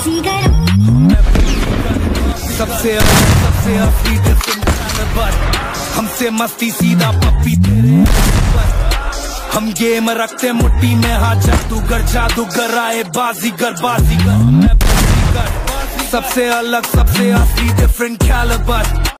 सबसे असली different calibre, हमसे मस्ती सीधा पप्पी तेरे। हम गेम रखते मुट्ठी में, हाँ जादूगर आए बाजीगर मैं बाजीगर। सबसे अलग सबसे असली डिफरेंट कैलिबर,